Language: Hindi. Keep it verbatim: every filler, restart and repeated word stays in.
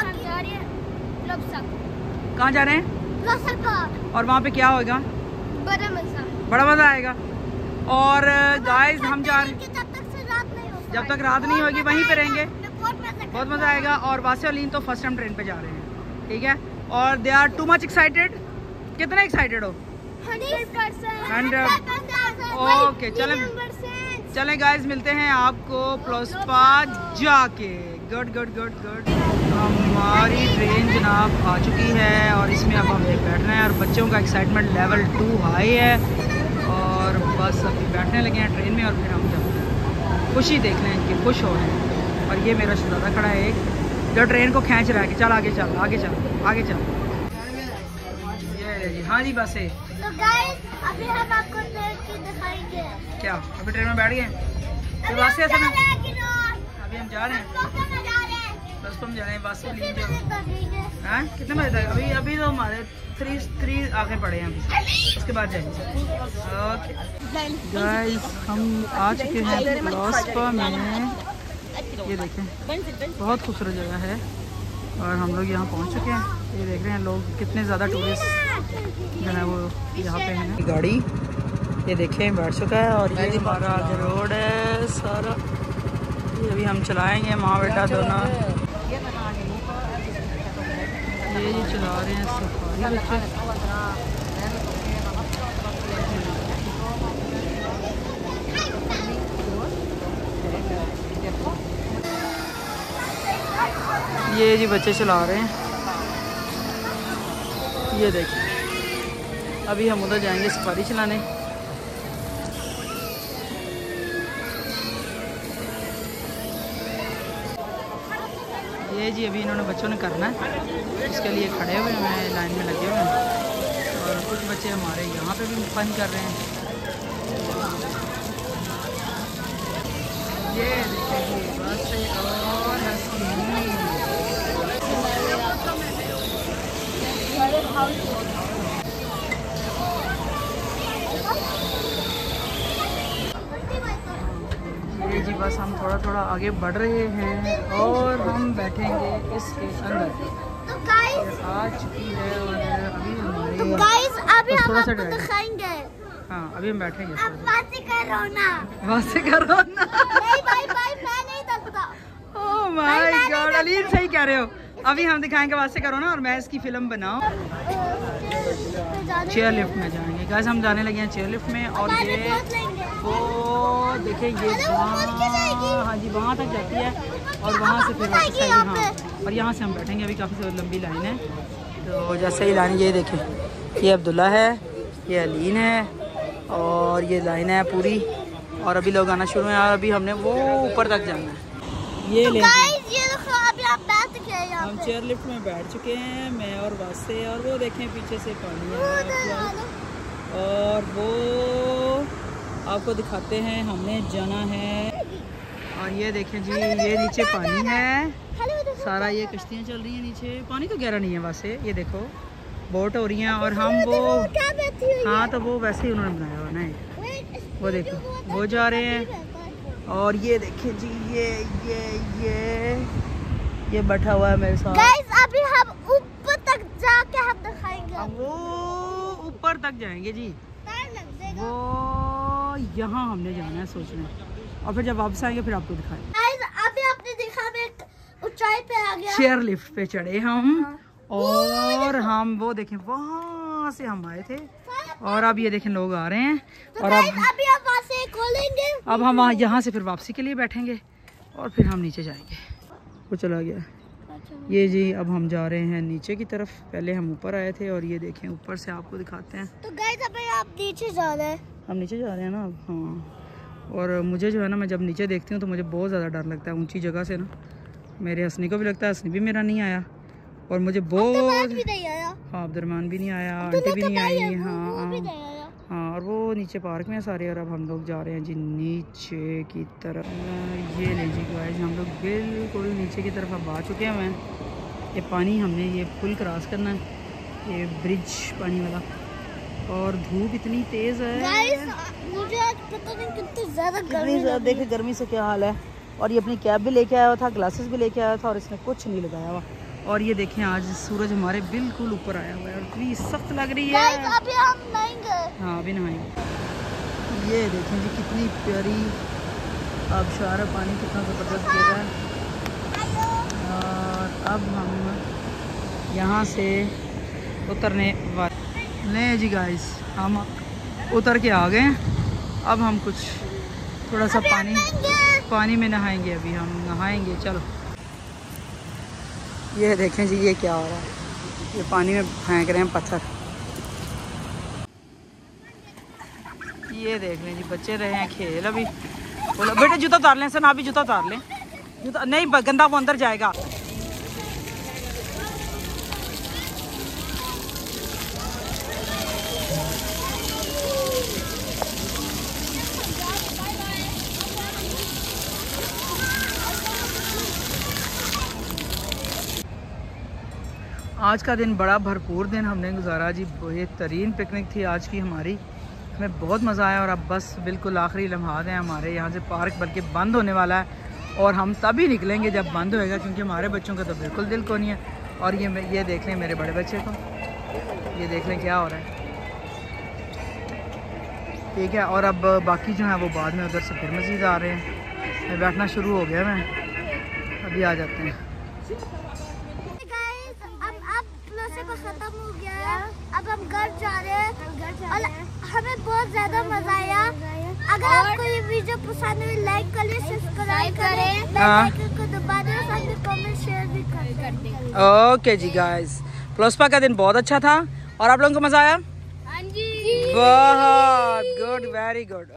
कहाँ जा रहे हैं? और वहाँ पे क्या होगा? बड़ा मजा बड़ा मजा आएगा। और गाइस हम जा रहे हैं, जब तक रात नहीं होगी वहीं पे रहेंगे, बहुत मजा आएगा। और वासे और लीन तो फर्स्ट टाइम ट्रेन पे जा रहे हैं, ठीक है। और they are too much excited. कितना एक्साइटेड हो? हंड्रेड। ओके चले चले गाइस, मिलते हैं आपको प्लोस्पा जाके। Good good good good. हमारी ट्रेन जनाब आ चुकी है और इसमें अब हमें बैठना है और बच्चों का एक्साइटमेंट लेवल टू हाई है। और बस अभी बैठने लगे हैं ट्रेन में और फिर हम जब खुशी देख लें इनकी, खुश हो रहे हैं। और ये मेरा शहजादा खड़ा है एक, जो ट्रेन को खींच रहा है कि चल आगे चल आगे चल आगे चल। ये हाँ जी बस है। तो गाइस अभी हम आपको ट्रेन की दिखाएंगे। क्या अभी ट्रेन में बैठ गए? तो बस है समय अभी हम जा रहे हैं, बस तुम जा रहे हैं बस। हाँ कितने बजे तक? अभी अभी तो हमारे थ्री थ्री आगे पड़े हैं, अभी उसके बाद जाएंगे। ओके गाइस हम आ चुके हैं प्लोस्पा में। ये देखें बहुत खूबसूरत जगह है और हम लोग यहाँ पहुँच चुके हैं। ये देख रहे हैं लोग कितने ज़्यादा टूरिस्ट जो है वो यहाँ पे हैं। गाड़ी ये देखें बैठ चुका है और ये हमारा जो रोड है सारा, ये अभी हम चलाएंगे माँ बेटा दोनों। ये ये चला रहे हैं सफारी बच्चे। ये जी बच्चे चला रहे हैं। ये देखिए अभी हम उधर जाएंगे सफारी चलाने। ये जी अभी इन्होंने बच्चों ने करना है, इसके लिए खड़े हुए हैं, लाइन में लगे हुए हैं। और कुछ बच्चे हमारे यहाँ पे भी फन कर रहे हैं। ये देखिए बस और ये जी बस हम थोड़ा थोड़ा आगे बढ़ रहे हैं और हम बैठेंगे इसके अंदर। तो गाइस आ चुकी है और अभी हमारे तो गाइस अभी हम थोड़ा सा आपको दिखाएंगे। हाँ अभी हम बैठेंगे। अब बातें करो ना, बातें करो ना। नहीं भाई भाई मैं नहीं सकता। ओह माय गॉड अलीन सही कह रहे हो। अभी हम दिखाएंगे वास्ते करो ना और मैं इसकी फिल्म बनाऊं। चेयर लिफ्ट में जाएंगे गाइस, हम जाने लगे हैं चेयर लिफ्ट में। और ये वो देखिए ये वहाँ, हाँ जी वहाँ तक जाती है और वहाँ से फिर वापस आएगी। हाँ और यहाँ से हम बैठेंगे, अभी काफ़ी लंबी लाइन है। तो जैसे ही लाइन ये देखें, ये अब्दुल्ला है, ये अलीन है और ये लाइन है पूरी। और अभी लोग आना शुरू हैं और अभी हमने वो ऊपर तक जाना है। ये ले हम चेयर लिफ्ट में बैठ चुके हैं, मैं और वास्ते। और वो देखें पीछे से पानी है और वो आपको दिखाते हैं हमने जाना है। और ये देखें जी ये नीचे पानी है सारा, ये कश्तियाँ चल रही हैं नीचे। पानी तो गहरा नहीं है वैसे, ये देखो बोट हो रही हैं और हम वो हाँ तो वो वैसे ही उन्होंने बनाया हुआ ना, वो देखो वो जा रहे हैं। और ये देखें जी ये ये ये ये बैठा हुआ है मेरे साथ। गाइस अभी हम ऊपर तक जाके हम दिखाएंगे। अब वो ऊपर तक जाएंगे जी, वो यहाँ हमने जाना है सोचने, और फिर जब वापस आएंगे फिर आपको दिखाएंगे। गाइस अभी आपने देखा मैं ऊंचाई पे आ गया, चेयर लिफ्ट पे चढ़े हम। हाँ। और हम वो देखें वहाँ से हम आए थे और अब ये देखें लोग आ रहे हैं। तो और अब अभी हम वहाँ से खोलेंगे, अब हम वहाँ यहाँ से फिर वापसी के लिए बैठेंगे और फिर हम नीचे जाएंगे। वो चला गया ये जी। अब हम जा रहे हैं नीचे की तरफ, पहले हम ऊपर आए थे और ये देखें ऊपर से आपको दिखाते हैं। तो गाइस अभी आप नीचे जा रहे हैं, हम नीचे जा रहे हैं ना अब। हाँ और मुझे जो है ना, मैं जब नीचे देखती हूँ तो मुझे बहुत ज़्यादा डर लगता है ऊंची जगह से ना। मेरे हंसनी को भी लगता है, हंसनी भी मेरा नहीं आया और मुझे बहुत भी नहीं आया। हाँ अब्दुर्रहमान भी नहीं आया, आंटी भी नहीं आई। हाँ हाँ और वो नीचे पार्क में सारे। और अब हम लोग जा रहे हैं जी नीचे की तरफ। ये ले जी गाइस हम लोग बिल्कुल नीचे की तरफ अब आ चुके हैं। ये पानी हमने ये पुल क्रॉस करना है, ये ब्रिज पानी वाला। और धूप इतनी तेज है गाइस, मुझे आज पता नहीं कितनी ज़्यादा गर्मी लग रही है। देखे गर्मी से क्या हाल है। और ये अपनी कैप भी लेके आया हुआ था, ग्लासेस भी लेके आया था और इसने कुछ नहीं लगाया हुआ। और ये देखें आज सूरज हमारे बिल्कुल ऊपर आया हुआ है और इतनी सख्त लग रही है। अभी हम नहाएंगे। हाँ अभी नहाएंगे। ये देखें जी कितनी प्यारी आबशार है, पानी कितना ज़बरदस्त गिर रहा है। और अब हम यहाँ से उतरने वाले नहीं जी गाइस, हम उतर के आ गए हैं। अब हम कुछ थोड़ा सा पानी पानी में नहाएंगे। अभी हम नहाएंगे। चलो ये देखें जी ये क्या हो रहा है, ये पानी में फेंक रहे हैं पत्थर। ये देख लें जी बच्चे रहे हैं खेल। अभी बोला बेटे जूता उतार लें। सर आप भी जूता उतार लें। जूता नहीं गंदा वो अंदर जाएगा। आज का दिन बड़ा भरपूर दिन हमने गुजारा जी। बेहतरीन पिकनिक थी आज की हमारी, हमें बहुत मज़ा आया। और अब बस बिल्कुल आखिरी लम्हात हैं हमारे यहाँ से। पार्क बल्कि बंद होने वाला है और हम तभी निकलेंगे जब बंद होएगा, क्योंकि हमारे बच्चों का तो बिल्कुल दिल को नहीं है। और ये ये देख लें मेरे बड़े बच्चे को, ये देख लें क्या हो रहा है। ठीक है, और अब बाकी जो है वो बाद में उधर से फिर मज़ीद आ रहे हैं। मैं बैठना शुरू हो गया, मैं अभी आ जाते हैं। खत्म हो गया, अब हम घर जा रहे हैं और हमें बहुत ज्यादा मजा आया। अगर आपको ये वीडियो पसंद है लाइक करें, सब्सक्राइब करें, बेल आइकन को दबा दें, साथ में कमेंट शेयर भी कर दें। ओके जी गाइस, प्लसपा का दिन बहुत अच्छा था और आप लोगों को मजा आया? हाँ जी, बहुत गुड, वेरी गुड।